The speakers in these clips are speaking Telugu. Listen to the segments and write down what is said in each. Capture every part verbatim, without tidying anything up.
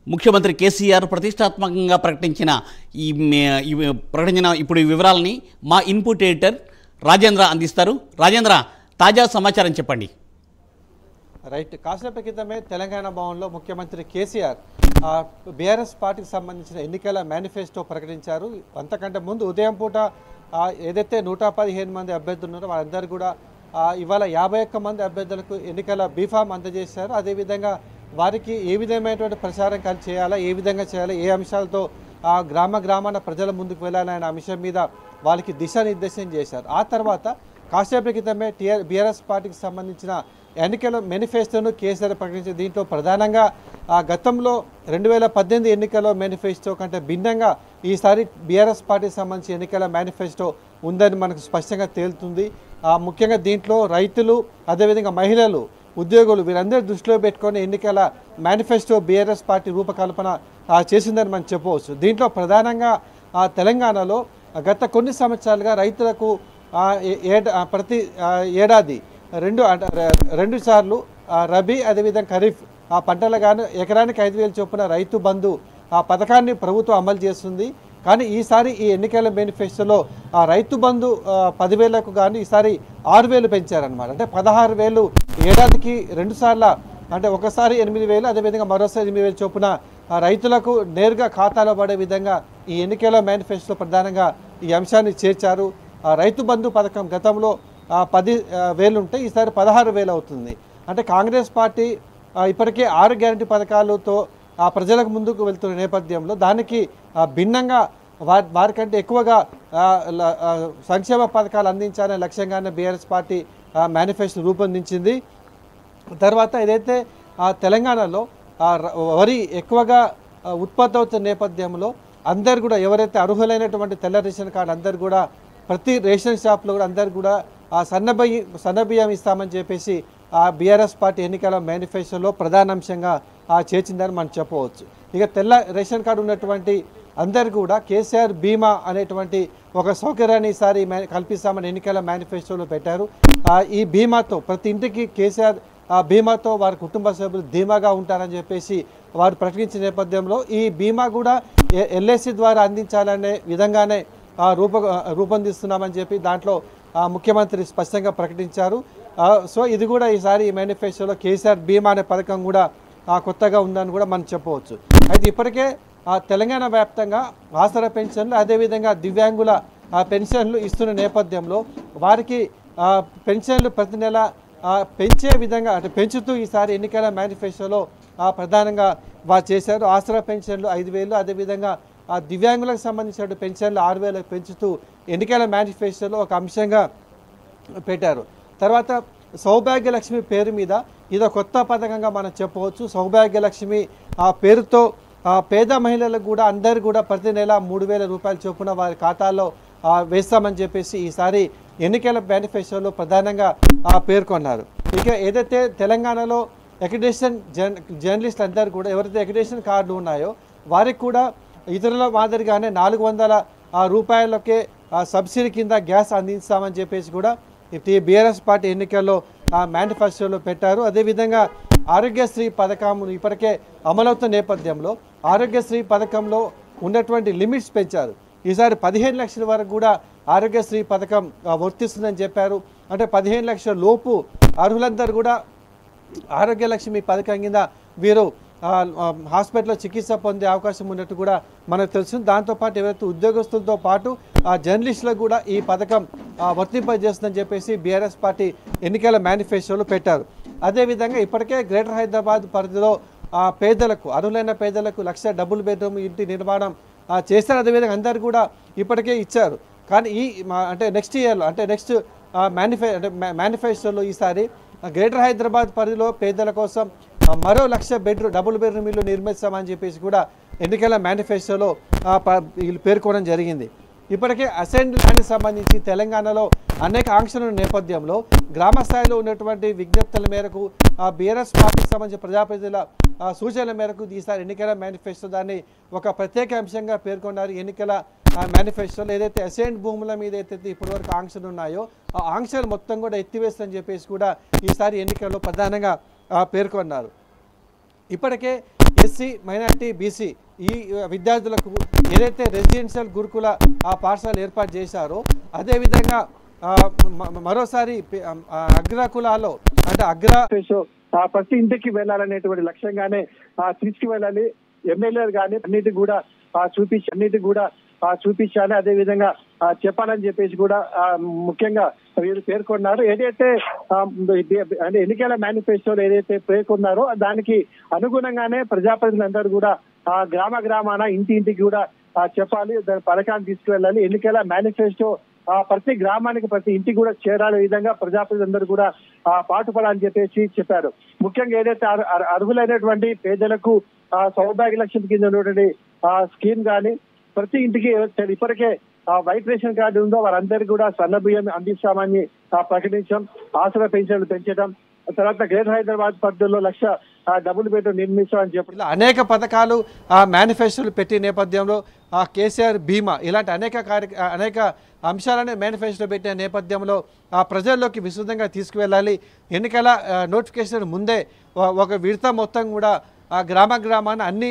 ముఖ్యమంత్రి కేసీఆర్ ప్రతిష్టాత్మకంగా ప్రకటించిన ఈ ప్రకటించిన ఇప్పుడు ఈ వివరాలని మా ఇన్పుట్ ఎడిటర్ రాజేంద్ర అందిస్తారు. రాజేంద్ర, తాజా సమాచారం చెప్పండి. రైట్. కాసేపటి క్రితమే తెలంగాణ భవన్లో ముఖ్యమంత్రి కేసీఆర్ బీఆర్ఎస్ పార్టీకి సంబంధించిన ఎన్నికల మేనిఫెస్టో ప్రకటించారు. అంతకంటే ముందు ఉదయం పూట ఏదైతే నూట పదిహేను మంది అభ్యర్థులు ఉన్నారో వాళ్ళందరూ కూడా ఇవాళ యాభై ఒక్క మంది అభ్యర్థులకు ఎన్నికల బీఫామ్ అందజేశారు. అదేవిధంగా వారికి ఏ విధమైనటువంటి ప్రచారం కలిసి చేయాలా, ఏ విధంగా చేయాలి, ఏ అంశాలతో ఆ గ్రామ గ్రామాన ప్రజల ముందుకు వెళ్ళాలనే అంశం మీద వాళ్ళకి దిశానిర్దేశం చేశారు. ఆ తర్వాత కాసేపటి క్రితమే టీఆర్ బీఆర్ఎస్ పార్టీకి సంబంధించిన ఎన్నికల మేనిఫెస్టోను కేసీఆర్ ప్రకటించారు. దీంట్లో ప్రధానంగా గతంలో రెండు వేల పద్దెనిమిది ఎన్నికల మేనిఫెస్టో కంటే భిన్నంగా ఈసారి బీఆర్ఎస్ పార్టీకి సంబంధించి ఎన్నికల మేనిఫెస్టో ఉందని మనకు స్పష్టంగా తేలుతుంది. ముఖ్యంగా దీంట్లో రైతులు, అదేవిధంగా మహిళలు, ఉద్యోగులు వీరందరూ దృష్టిలో పెట్టుకొని ఎన్నికల మేనిఫెస్టో బీఆర్ఎస్ పార్టీ రూపకల్పన చేసిందని మనం చెప్పవచ్చు. దీంట్లో ప్రధానంగా తెలంగాణలో గత కొన్ని సంవత్సరాలుగా రైతులకు ఏటా ప్రతి ఏడాది రెండు రెండు సార్లు రబీ అదేవిధంగా ఖరీఫ్ ఆ పంటలు కానీ ఎకరానికి ఐదు వేలు చొప్పున రైతు బంధు ఆ పథకాన్ని ప్రభుత్వం అమలు చేస్తుంది. కానీ ఈసారి ఈ ఎన్నికల మేనిఫెస్టోలో ఆ రైతు బంధు పదివేలకు కానీ ఈసారి ఆరు వేలు పెంచారనమాట. అంటే పదహారు వేలు ఏడాదికి రెండు సార్ల అంటే ఒకసారి ఎనిమిది వేలు అదేవిధంగా మరోసారి ఎనిమిది వేలు చొప్పున రైతులకు నేరుగా ఖాతాలో పడే విధంగా ఈ ఎన్నికల మేనిఫెస్టో ప్రధానంగా ఈ అంశాన్ని చేర్చారు. రైతు బంధు పథకం గతంలో పది వేలు ఉంటే ఈసారి పదహారు వేలు అవుతుంది. అంటే కాంగ్రెస్ పార్టీ ఇప్పటికే ఆరు గ్యారంటీ పథకాలతో ఆ ప్రజలకు ముందుకు వెళ్తున్న నేపథ్యంలో దానికి భిన్నంగా వారి వారికంటే ఎక్కువగా సంక్షేమ పథకాలు అందించాలనే లక్ష్యంగానే బీఆర్ఎస్ పార్టీ మేనిఫెస్టో రూపొందించింది. తర్వాత ఏదైతే తెలంగాణలో వరి ఎక్కువగా ఉత్పత్తి అవుతున్న నేపథ్యంలో అందరు కూడా ఎవరైతే అర్హులైనటువంటి తెల్ల రేషన్ కార్డు అందరు కూడా ప్రతి రేషన్ షాప్లో కూడా అందరు కూడా ఆ సన్నబియ్యం సన్నబియ్యం ఇస్తామని చెప్పేసి ఆ బీఆర్ఎస్ పార్టీ ఎన్నికల మేనిఫెస్టోలో ప్రధాన అంశంగా చేర్చిందని మనం చెప్పవచ్చు. ఇక తెల్ల రేషన్ కార్డు ఉన్నటువంటి అందరు కూడా కేసీఆర్ బీమా అనేటువంటి ఒక సౌకర్యాన్ని ఈసారి కల్పిస్తామని ఎన్నికల మేనిఫెస్టోలో పెట్టారు. ఈ బీమాతో ప్రతి ఇంటికి కేసీఆర్ ఆ బీమాతో వారి కుటుంబ సభ్యులు ధీమాగా ఉంటారని చెప్పేసి వారు ప్రకటించిన నేపథ్యంలో ఈ బీమా కూడా ఎల్ఐసి ద్వారా అందించాలనే విధంగానే రూప రూపొందిస్తున్నామని చెప్పి దాంట్లో ముఖ్యమంత్రి స్పష్టంగా ప్రకటించారు. సో ఇది కూడా ఈసారి ఈ మేనిఫెస్టోలో కేసీఆర్ బీమా అనే పథకం కూడా కొత్తగా ఉందని కూడా మనం చెప్పవచ్చు. అయితే ఇప్పటికే తెలంగాణ వ్యాప్తంగా ఆసరా పెన్షన్లు అదేవిధంగా దివ్యాంగుల పెన్షన్లు ఇస్తున్న నేపథ్యంలో వారికి పెన్షన్లు ప్రతి నెల పెంచే విధంగా అంటే పెంచుతూ ఈసారి ఎన్నికల మేనిఫెస్టోలో ప్రధానంగా వారు చేశారు. ఆసరా పెన్షన్లు ఐదు వేలు అదేవిధంగా ఆ దివ్యాంగులకు సంబంధించిన పెన్షన్లు ఆరు వేలకు పెంచుతూ ఎన్నికల మేనిఫెస్టోలో ఒక అంశంగా పెట్టారు. తర్వాత సౌభాగ్య లక్ష్మి పేరు మీద ఇదో కొత్త పథకంగా మనం చెప్పవచ్చు. సౌభాగ్య లక్ష్మి ఆ పేరుతో పేద మహిళలకు కూడా అందరు కూడా ప్రతి నెల మూడు వేల రూపాయల చొప్పున వారి ఖాతాల్లో వేస్తామని చెప్పేసి ఈసారి ఎన్నికల మేనిఫెస్టోలో ప్రధానంగా పేర్కొన్నారు. ఇక ఏదైతే తెలంగాణలో అక్రిడిటేషన్ జర్న జర్నలిస్టులు అందరూ కూడా ఎవరైతే అక్రిడిటేషన్ కార్డు ఉన్నాయో వారికి కూడా ఇతరుల మాదిరిగానే నాలుగు వందల రూపాయలకే సబ్సిడీ కింద గ్యాస్ అందిస్తామని చెప్పేసి కూడా బీఆర్ఎస్ పార్టీ ఎన్నికల్లో మేనిఫెస్టోలో పెట్టారు. అదేవిధంగా ఆరోగ్యశ్రీ పథకం ఇప్పటికే అమలవుతున్న నేపథ్యంలో ఆరోగ్యశ్రీ పథకంలో ఉన్నటువంటి లిమిట్స్ పెంచారు. ఈసారి పదిహేను లక్షల వరకు కూడా ఆరోగ్యశ్రీ పథకం వర్తిస్తుందని చెప్పారు. అంటే పదిహేను లక్షల లోపు అర్హులందరూ కూడా ఆరోగ్య లక్ష్మి పథకం కింద వీరు హాస్పిటల్లో చికిత్స పొందే అవకాశం ఉన్నట్టు కూడా మనకు తెలుసు. దాంతోపాటు ఎవరైతే ఉద్యోగస్తులతో పాటు ఆ జర్నలిస్టులకు కూడా ఈ పథకం వర్తింపజేస్తుందని చెప్పేసి బీఆర్ఎస్ పార్టీ ఎన్నికల మేనిఫెస్టోలో పెట్టారు. అదేవిధంగా ఇప్పటికే గ్రేటర్ హైదరాబాద్ పరిధిలో పేదలకు అర్హులైన పేదలకు లక్ష డబుల్ బెడ్రూమ్ ఇంటి నిర్మాణం చేస్తారు. అదేవిధంగా అందరు కూడా ఇప్పటికే ఇచ్చారు. కానీ ఈ అంటే నెక్స్ట్ ఇయర్లో అంటే నెక్స్ట్ మేనిఫె అంటే మేనిఫెస్టోలో ఈసారి గ్రేటర్ హైదరాబాద్ పరిధిలో పేదల కోసం మరో లక్ష బెడ్రూమ్ డబుల్ బెడ్రూమ్ ఇల్లు నిర్మిస్తామని చెప్పేసి కూడా ఎన్నికల మేనిఫెస్టోలో పేర్కొనడం జరిగింది. ఇప్పటికే అసెంబ్లీ ల్యాండ్కి సంబంధించి తెలంగాణలో అనేక ఆంక్షల నేపథ్యంలో గ్రామ స్థాయిలో ఉన్నటువంటి విజ్ఞప్తుల మేరకు బీఆర్ఎస్ పార్టీకి సంబంధించిన ప్రజాప్రతినిధుల సూచనల మేరకు ఈసారి ఎన్నికల మేనిఫెస్టో దాన్ని ఒక ప్రత్యేక అంశంగా పేర్కొన్నారు. ఎన్నికల మేనిఫెస్టోలో ఏదైతే అసెంట్ భూముల మీద ఏదైతే ఇప్పటివరకు ఆంక్షలు ఉన్నాయో ఆ ఆంక్షలు మొత్తం కూడా ఎత్తివేస్తుందని చెప్పేసి కూడా ఈసారి ఎన్నికల్లో ప్రధానంగా పేర్కొన్నారు. ఇప్పటికే ఎస్సీ మైనార్టీ బీసీ ఈ విద్యార్థులకు ఏదైతే రెసిడెన్షియల్ గురుకుల ఆ పాఠశాలలు ఏర్పాటు చేశారో అదేవిధంగా ఆ, మ- మరోసారి పి- ఆ, అగ్ర కులాల్లో అంటే అగ్ర ఆ ప్రతి ఇంటికి వెళ్ళాలనేటువంటి లక్ష్యంగానే ఆ తీసుకువెళ్ళాలి. ఎమ్మెల్యేలు కానీ అన్నిటి కూడా ఆ చూపించి అన్నిటి కూడా ఆ చూపించాలి, అదే విధంగా ఆ చెప్పాలని చెప్పేసి కూడా ఆ ముఖ్యంగా వీరు పేర్కొన్నారు. ఏదైతే ఆ, అంటే ఎన్నికల మేనిఫెస్టోలో ఏదైతే పేర్కొన్నారో దానికి అనుగుణంగానే ప్రజాప్రతినిధులందరూ కూడా ఆ గ్రామ గ్రామాన ఇంటి ఇంటికి కూడా ఆ చెప్పాలి, దాని పథకాన్ని తీసుకువెళ్ళాలి. ఎన్నికల మేనిఫెస్టో ఆ ప్రతి గ్రామానికి ప్రతి ఇంటికి కూడా చేరాలే విధంగా ప్రజాప్రతినిధులందరూ కూడా ఆ పాటుపడాలని చెప్పేసి చెప్పారు. ముఖ్యంగా ఏదైతే అర్- అర్- అర్హులైనటువంటి పేదలకు ఆ సౌభాగ్య లక్ష్యం కింద ఉన్నటువంటి ఆ స్కీమ్ కానీ ప్రతి ఇంటికి ఇప్పటికే ఆ వైట్ రేషన్ కార్డు ఉందో వారందరికీ కూడా సన్న బియ్యం అందిస్తామని ఆ ప్రకటించడం, ఆసరా పెన్షన్లు పెంచడం, తర్వాత గ్రేటర్ హైదరాబాద్ పరిధిలో లక్ష ఆ డబుల్ బెడ్రూమ్ నిర్మిస్తామని చెప్పి ఇలా అనేక పథకాలు ఆ మేనిఫెస్టోలు పెట్టే నేపథ్యంలో ఆ కేసీఆర్ బీమా ఇలాంటి అనేక కార్య అనేక అంశాలను మేనిఫెస్టో పెట్టిన నేపథ్యంలో ఆ ప్రజల్లోకి విస్తృతంగా తీసుకువెళ్ళాలి. ఎన్నికల ఆ, నోటిఫికేషన్ ముందే ఒ- ఒక విడత మొత్తం కూడా ఆ గ్రామ గ్రామాన అన్ని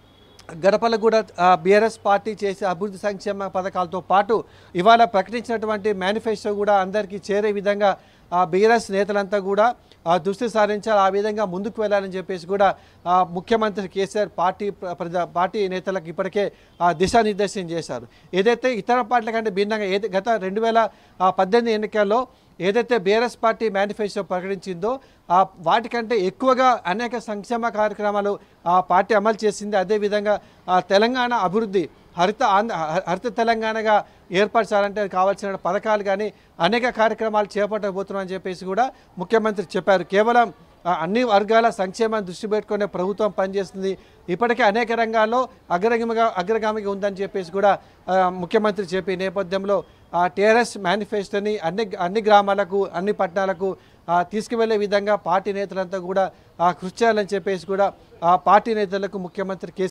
గడపలు కూడా బీఆర్ఎస్ పార్టీ చేసే అభివృద్ధి సంక్షేమ పథకాలతో పాటు ఇవాళ ప్రకటించినటువంటి మేనిఫెస్టో కూడా అందరికీ చేరే విధంగా ఆ బీఆర్ఎస్ నేతలంతా కూడా ఆ దృష్టి సారించాలి, ఆ విధంగా ముందుకు వెళ్ళాలని చెప్పేసి కూడా ఆ ముఖ్యమంత్రి కేసీఆర్ పార్టీ ప్ర- ప్రజా పార్టీ నేతలకు ఇప్పటికే ఆ దిశానిర్దేశం చేశారు. ఏదైతే ఇతర పార్టీల కంటే భిన్నంగా ఏది గత రెండు వేల పద్దెనిమిది ఎన్నికల్లో ఏదైతే బీఆర్ఎస్ పార్టీ మేనిఫెస్టో ప్రకటించిందో ఆ వాటికంటే ఎక్కువగా అనేక సంక్షేమ కార్యక్రమాలు ఆ పార్టీ అమలు చేసింది. అదేవిధంగా ఆ తెలంగాణ అభివృద్ధి హరిత ఆంధ్ర హ- హరిత తెలంగాణగా ఏర్పరచాలంటే కావాల్సిన పథకాలు కానీ అనేక కార్యక్రమాలు చేపట్టబోతున్నామని చెప్పేసి కూడా ముఖ్యమంత్రి చెప్పారు. కేవలం ఆ, అన్ని వర్గాల సంక్షేమాన్ని దృష్టి పెట్టుకునే ప్రభుత్వం పనిచేస్తుంది, ఇప్పటికే అనేక రంగాల్లో అగ్రగామిగా అగ్రగామిగా ఉందని చెప్పేసి కూడా ఆ, ముఖ్యమంత్రి చెప్పే నేపథ్యంలో ఆ టీఆర్ఎస్ మేనిఫెస్టోని అన్ని అన్ని గ్రామాలకు అన్ని పట్టణాలకు ఆ, తీసుకువెళ్లే విధంగా పార్టీ నేతలంతా కూడా ఆ, కృషి చేయాలని చెప్పేసి కూడా ఆ పార్టీ నేతలకు ముఖ్యమంత్రి కె